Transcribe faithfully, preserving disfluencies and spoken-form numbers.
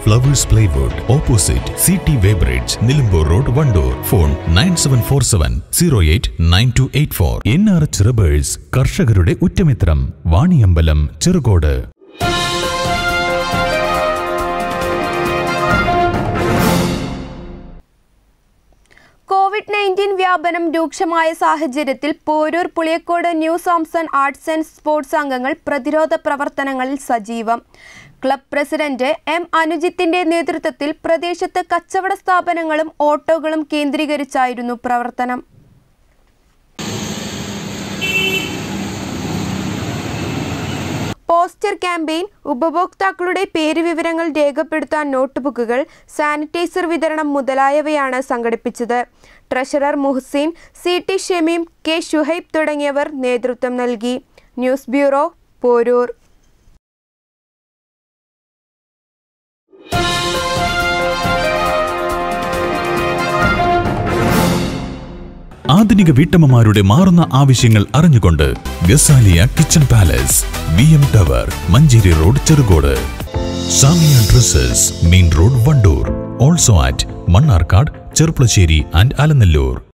Flowers Plywood, opposite C T Weybridge, Nilambur Road, Vandoor. Phone nine seven four seven zero eight nine two eight four. N R H Rubbers, കർഷകരുടെ ഉറ്റമിത്രം, Vaniyambalam, Cherukode. Covid nineteen വ്യാപനം രൂക്ഷമായ സാഹചര്യത്തിൽ Poroor Puliyakode new Samson arts and sports അംഗങ്ങൾ പ്രതിരോധ പ്രവർത്തനങ്ങളിൽ സജീവം. Club president M അനുജിത്തിന്റെ നേതൃത്വത്തിൽ പ്രദേശത്ത് കച്ചവട സ്ഥാപനങ്ങളും ഓട്ടോകളും കേന്ദ്രീകരിച്ചായിരുന്നു പ്രവർത്തനം. പോസ്റ്റർ ക്യാമ്പയിൻ, ഉപഭോക്താക്കളുടെ പേരുവിവരങ്ങൾ രേഖപ്പെടുത്താൻ നോട്ട്ബുക്കുകൾ, സാനിറ്റൈസർ വിതരണം മുതലായവയാണ് സംഘടിപ്പിച്ചത്. Treasurer Muhsin, C T Shameem, K Shuhaib തുടങ്ങിയവർ നേതൃത്വം നൽകി. News bureau, Poroor. ആധുനിക വീട്ടമ്മമാരുടെ മാറുന്ന ആവശ്യങ്ങൾ അറിഞ്ഞുകൊണ്ട് Gazaliya kitchen palace, V M tower, Manjeri road, Cherukode. Samiya dresses, main road, Wandoor. Also at Mannarkkad, Cherpulassery and Alanallur.